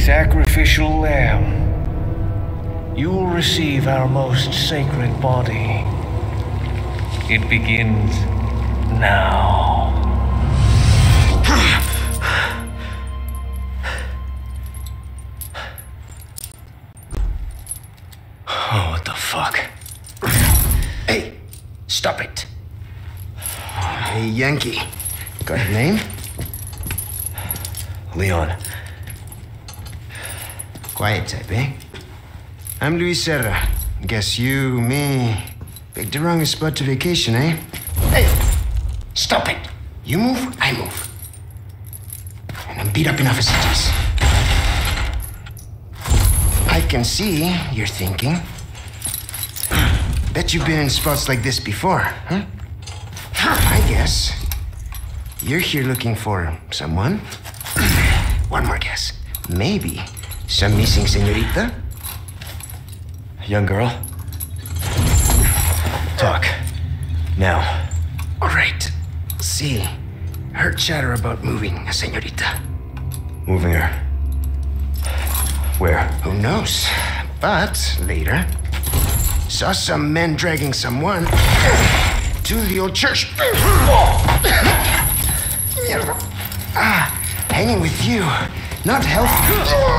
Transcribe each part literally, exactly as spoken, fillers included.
sacrificial lamb, you will receive our most sacred body. It begins now. Oh, what the fuck? Hey, stop it. Hey, Yankee. Got a name? Leon. Quiet type, eh? I'm Luis Serra. Guess you, me, picked the wrongest spot to vacation, eh? Hey, stop it. You move, I move. And I'm beat up enough as it is. I can see you're thinking. Bet you've been in spots like this before, huh? I guess you're here looking for someone. One more guess. Maybe some missing señorita? Young girl. Talk. Now. All right. See, heard chatter about moving a señorita. Moving her. Where? Who knows? But later, saw some men dragging someone to the old church. Ah, hanging with you, not healthy.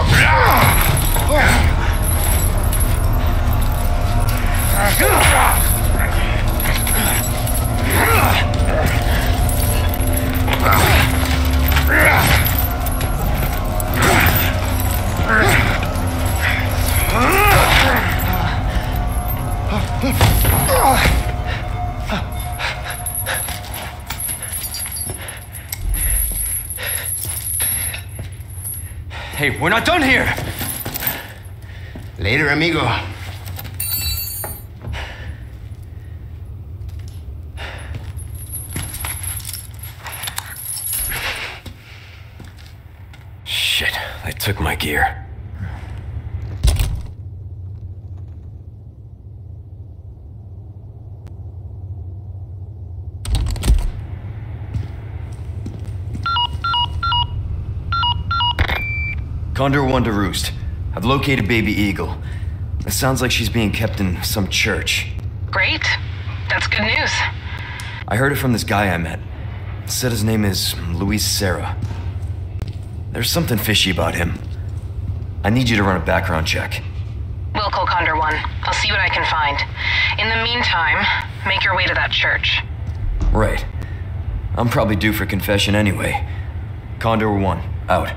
Hey, we're not done here! Later, amigo. Shit, they took my gear. Condor One to Roost. I've located Baby Eagle. It sounds like she's being kept in some church. Great. That's good news. I heard it from this guy I met. Said his name is Luis Serra. There's something fishy about him. I need you to run a background check. We'll call Condor One. I'll see what I can find. In the meantime, make your way to that church. Right. I'm probably due for confession anyway. Condor One, out.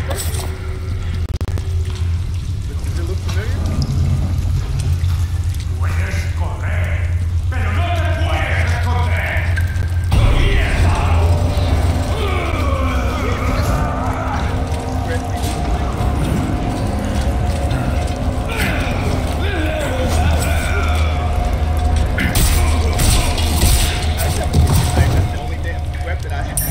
Does it look familiar? Puedes correr, pero no te puedes esconder. ¡Comienza! That's the only damn weapon I have.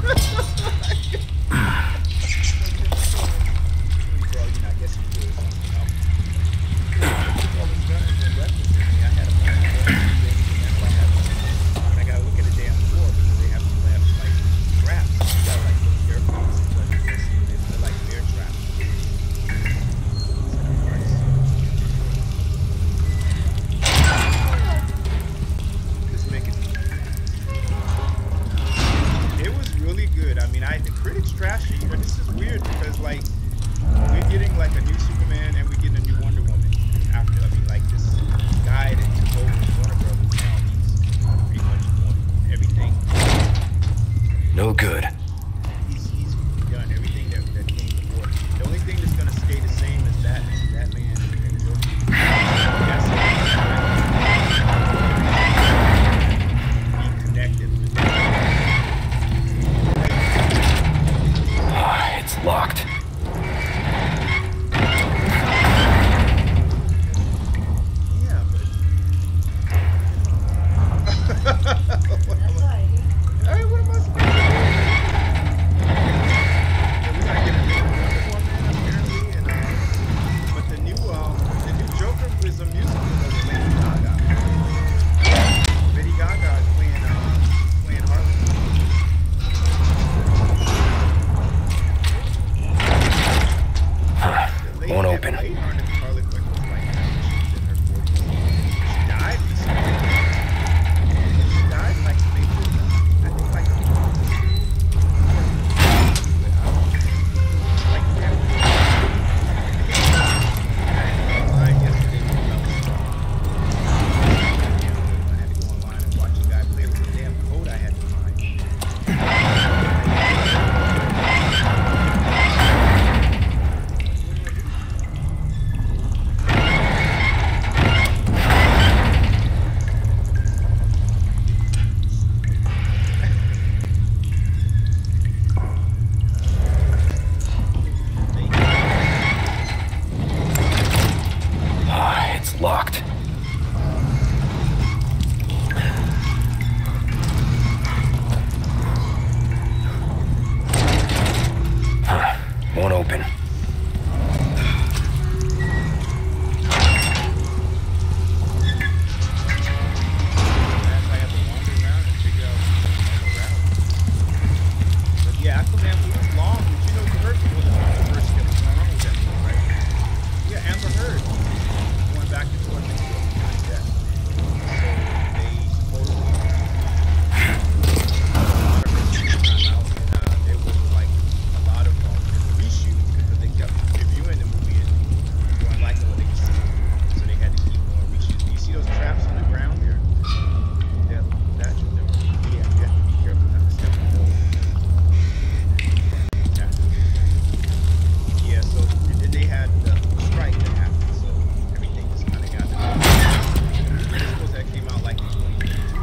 Bro, you know, I guess you could. You know. All these guns and weapons in me, I had a bunch of guns and I have and I gotta look at the damn floor because they have they have like traps. You gotta like look carefully because they're like bear traps. Just make it. It was really good. I mean, I the critics trash it, but this is weird because like we're getting like a new Superman and we're getting a new Wonder Woman after. I mean, like this guy that took over Warner Brothers now, he's pretty much doing everything. No good. He's he's done everything that, that came before. The only thing that's gonna stay the same is that that man and Joker. That's it. Be connected with Ah, it's locked. yeah, but All right, what am I supposed to do? Yeah, we gotta get a new Wonder Woman apparently, and uh, but the new um, the new Joker is a musical with Lady Gaga. Lady Gaga is playing uh, playing Harley. Huh. The lady Won't that open. played Harley Harley Quinn was like she's in her forties. She died recently. She died like maybe I think like a like yeah. I yesterday I had to go online and watch a guy play with the damn code I had to find. Ah, it's locked. Huh. Won't open. I have to wander around and figure out all around. But yeah, Aquaman was long, but you know, Heard was the first that was going on with that movie, right? Yeah, Amber Heard going back and forth into behind that. So they supposedly time out, and uh, there was like a lot of um, reshoots because they kept reviewing the movie and they weren't liking what they could see, so they had to keep going reshoots. Do you see those traps on the ground there? Yeah, that yeah, you have to be careful not to step on those. Yeah. Yeah, so and then they had the strike that happened, so everything just kind of got musicals that came out like in twenty twenty-two.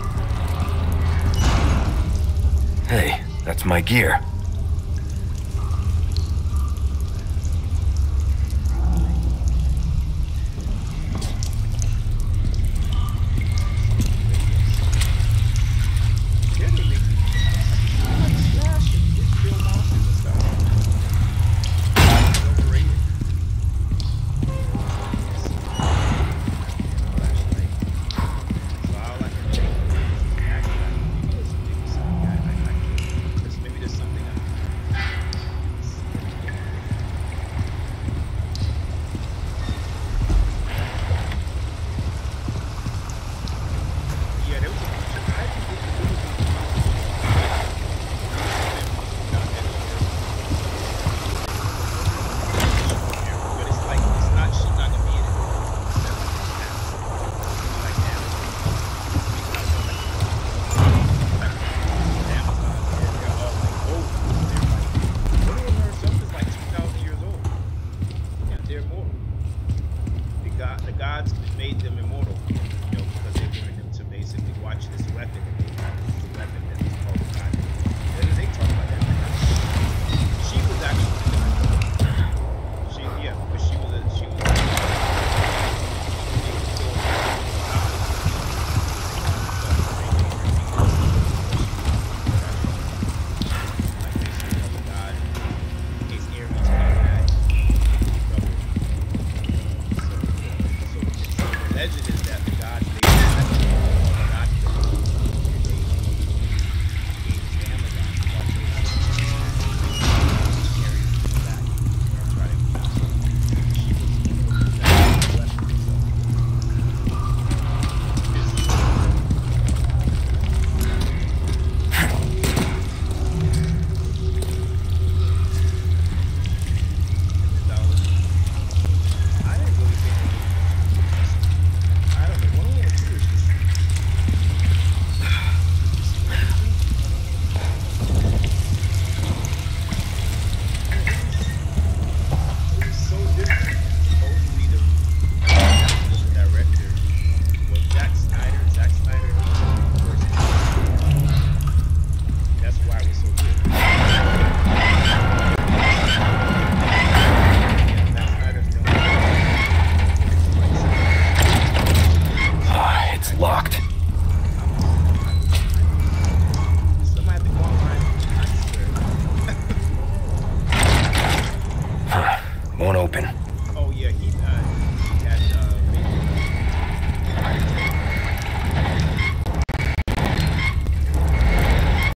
Hey, that's my gear. Yeah, they make like Slash and they kill monsters and stuff. It's overrated. Flashlight. So all I can think of is actually I think maybe there's something I, I, I, there's- maybe there's something I made them immortal, you know, because they wanted them to basically watch this weapon that they had, the weapon that was called God. They, they talk about that. She was actually the God. She, yeah, but she was a, she was a, legend is that the gods they God Won't open.